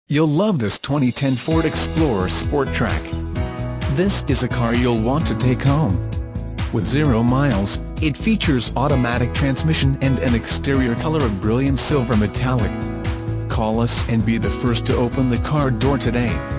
You'll love this 2010 Ford Explorer Sport Trac. This is a car you'll want to take home. With 0 miles, it features automatic transmission and an exterior color of brilliant silver metallic. Call us and be the first to open the car door today.